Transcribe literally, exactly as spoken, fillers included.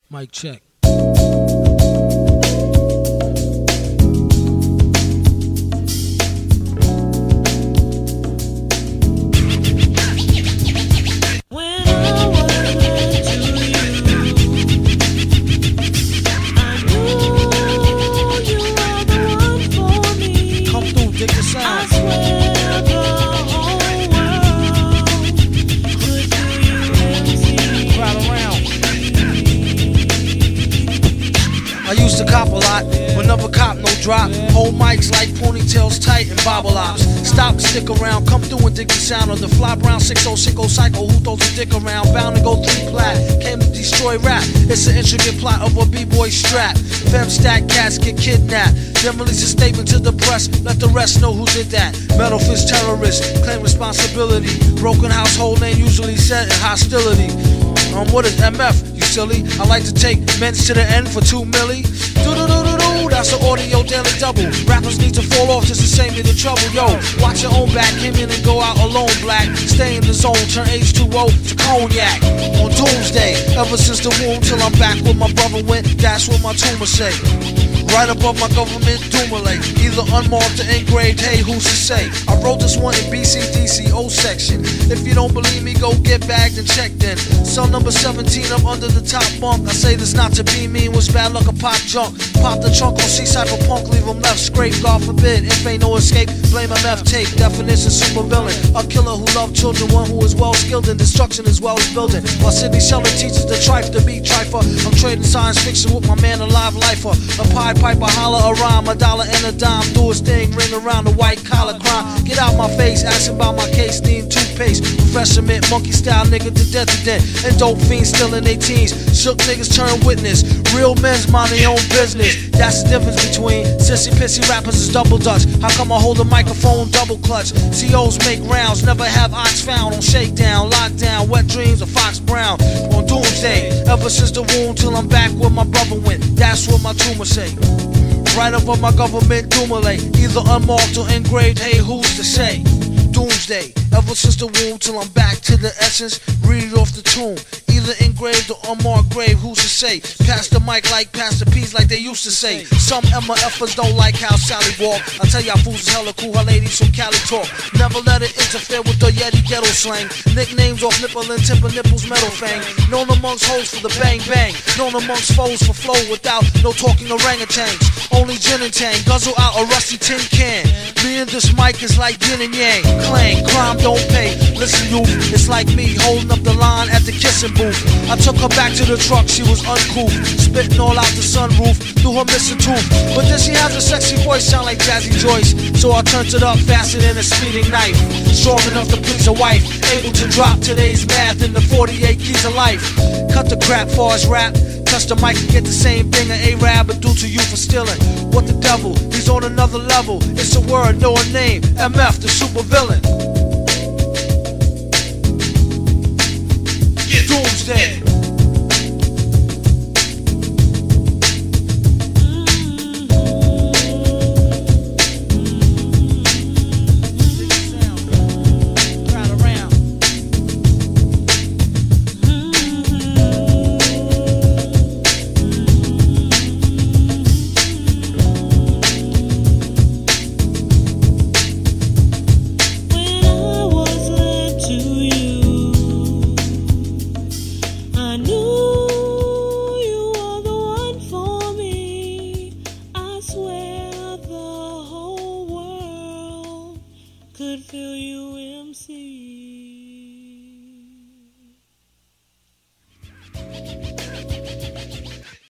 Mic check. I used to cop a lot, but never cop no drop. Hold mics like ponytails tight and bobble ops. Stop and stick around, come through and dig the sound of the fly brown six oh six oh psycho who throws a dick around. Bound to go three plat, came to destroy rap. It's an intricate plot of a b-boy strap. Fem stack cats get kidnapped. Then release a statement to the press, let the rest know who did that. Metal fist terrorist, claim responsibility. Broken household name usually set in hostility. Um, what is M F, you silly? I like to take men's to the end for two milli. Do-do-do-do-do, that's an audio daily double. Rappers need to fall off just to save me the trouble. Yo, watch your own back, came in and go out alone black. Stay in the zone, turn H two O to cognac. On doomsday, ever since the womb till I'm back where my brother went, that's what my tumor say. Right above my government Dumoulin, either unmarked or engraved, hey, who's to say? I wrote this one in B C D C O section. If you don't believe me, go get bagged and checked in. Cell number seventeen, I'm under the top bunk. I say this not to be mean, was bad luck a pop junk. Pop the trunk on C-Cypher punk, leave him left scrape, God forbid. If ain't no escape, blame M F tape. Definition super villain, a killer who loved children, one who is well skilled in destruction as well as building. While Sidney Sheldon teaches the trife to be trifer, I'm trading science fiction with my man, a live lifer. A pie piper, holler a rhyme, a dollar and a dime, do his thing, ring around the white collar crime. Get out my face, asking about my case, need toothpaste, refreshment, monkey style nigga to death to death, and dope fiends still in their teens. Shook niggas turn witness, real men's mind their own business. That's the difference between sissy pissy rappers is double dutch. How come I hold a microphone double clutch? C Os make rounds, never have ox found on shakedown, lockdown, wet dreams of Fox Brown. On doomsday, ever since the womb till I'm back where my brother went, that's what my tumor say. Right above my government Dumoulin, either unmarked or engraved, hey, who's to say? Doomsday, ever since the womb till I'm back to the essence, read it off the tomb. Either engraved or unmarked grave, who's to say? Pass the mic like Pastor P's like they used to say. Some M F ers don't like how Sally walk. I tell y'all fools is hella cool, how ladies from Cali talk. Never let it interfere with the Yeti ghetto slang. Nicknames off nipple and tip of nipples metal fang. Known amongst hoes for the bang bang. Known amongst foes for flow without no talking orangutans. Only gin and tang, guzzle out a rusty tin can. Me and this mic is like yin and yang. Clang, crime don't pay. Listen youth, it's like me holding up the line at the kissing booth. I took her back to the truck, she was uncouth, spitting all out the sunroof through her missing tooth. But then she has a sexy voice, sound like Jazzy Joyce. So I turned it up faster than a speeding knife. Strong enough to please a wife, able to drop today's math in the forty-eight keys of life. Cut the crap for us rap. Touch the mic and get the same thing an A-Rab would do to you for stealing. What the devil, he's on another level. It's a word, no a name, M F the super villain. Doomsday. Could feel you, M C.